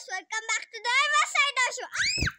guys, welcome back to the Eva Side Show.